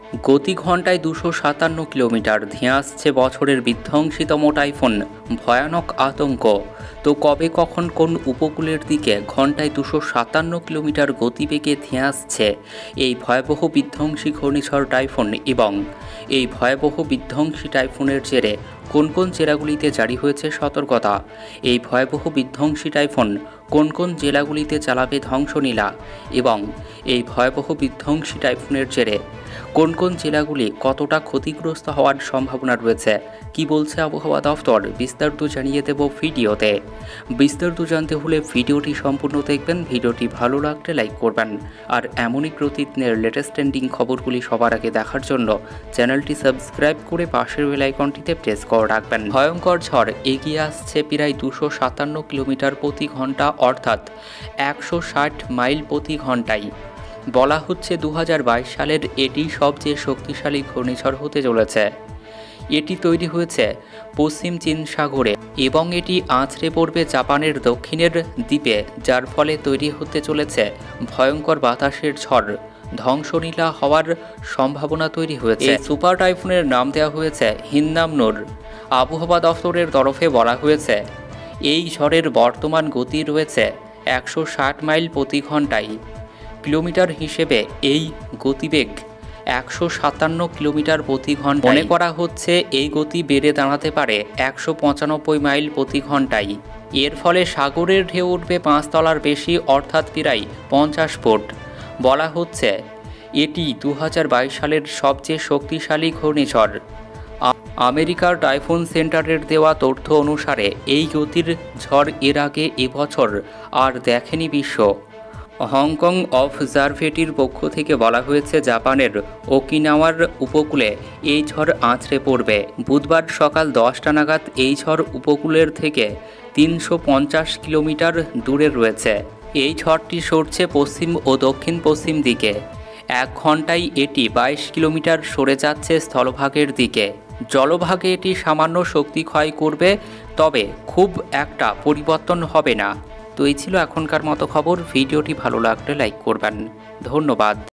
গতি ঘন্টায় ২৫৭ কিলোমিটার, ধেয়ে আসছে বছরের বিধ্বংসীতম টাইফুন, ভয়ানক আতঙ্ক। তো কবে কখন কোন উপকূলের দিকে ঘন্টায় ২৫৭ কিলোমিটার গতিবেগে ধেয়ে আসছে এই ভয়াবহ বিধ্বংসী ঘূর্ণিঝড় টাইফুন, এবং এই ভয়াবহ বিধ্বংসী টাইফুনের জেরে কোন কোন জেলাগুলিতে জারি হয়েছে সতর্কতা, এই ভয়াবহ বিধ্বংসী টাইফুন কোন কোন জেলাগুলিতে চালাবে ধ্বংসলীলা, এবং এই ভয়াবহ বিধ্বংসী টাইফুনের জেরে কোন কোন জেলাগুলি কতটা ক্ষতিগ্রস্ত হওয়ার সম্ভাবনা রয়েছে, কি বলছে আবহাওয়া দফতর, বিস্তারিত জানিয়ে দেব ভিডিওতে। বিস্তারিত জানতে হলে ভিডিওটি সম্পূর্ণ দেখবেন। ভিডিওটি ভালো লাগলে লাইক করবেন, আর এমনই প্রতিদিনের লেটেস্ট ট্রেন্ডিং খবরগুলি সবার আগে দেখার জন্য চ্যানেলটি সাবস্ক্রাইব করে পাশের বেল আইকনটিতে প্রেস করে রাখবেন। ভয়ঙ্কর ঝড় এগিয়ে আসছে প্রায় ২৫৭ কিলোমিটার প্রতি ঘন্টা, অর্থাৎ ১৬০ মাইল প্রতি ঘন্টায়। বলা হচ্ছে ২০২২ সালের এটি সবচেয়ে শক্তিশালী ঘূর্ণিঝড় হতে চলেছে। এটি তৈরি হয়েছে পশ্চিম চীন সাগরে এবং এটি আছড়ে পড়বে জাপানের দক্ষিণের দ্বীপে, যার ফলে তৈরি হতে চলেছে ভয়ঙ্কর বাতাসের ঝড়। ধ্বংসলীলা হওয়ার সম্ভাবনা তৈরি হয়েছে। এই সুপার টাইফুনের নাম দেওয়া হয়েছে হিন্নামনোর। আবহাওয়া দফতরের তরফে বলা হয়েছে এই ঝড়ের বর্তমান গতি রয়েছে ১৬০ মাইল প্রতি ঘন্টায়। কিলোমিটার হিসেবে এই গতিবেগ ১৫৭ কিলোমিটার প্রতি ঘন্টা। মনে করা হচ্ছে এই গতি বেড়ে দাঁড়াতে পারে ১৯৫ মাইল প্রতি ঘন্টায়। এর ফলে সাগরের ঢেউ উঠবে ৫ তলার বেশি, অর্থাৎ প্রায় ৫০ ফুট। বলা হচ্ছে এটি ২০২২ সালের সবচেয়ে শক্তিশালী ঘূর্ণিঝড়। আমেরিকার টাইফুন সেন্টারের দেওয়া তথ্য অনুসারে এই গতির ঝড় এর আগে এবছর আর দেখেনি বিশ্ব। হংকং অবজারভেটরির পক্ষ থেকে বলা হয়েছে জাপানের ওকিনাওয়ার উপকূলে এই ঝড় আছড়ে পড়বে। বুধবার সকাল ১০টা নাগাদ এই ঝড় উপকূলের থেকে ৩৫০ কিলোমিটার দূরে রয়েছে। এই ঝড়টি সরছে পশ্চিম ও দক্ষিণ পশ্চিম দিকে। ১ ঘন্টায় এটি ২২ কিলোমিটার সরে যাচ্ছে স্থলভাগের দিকে। জলভাগে এটি সামান্য শক্তি ক্ষয় করবে, তবে খুব একটা পরিবর্তন হবে না। তো এই ছিল এখনকার মতো খবর। ভিডিওটি ভালো লাগলে লাইক করবেন। ধন্যবাদ।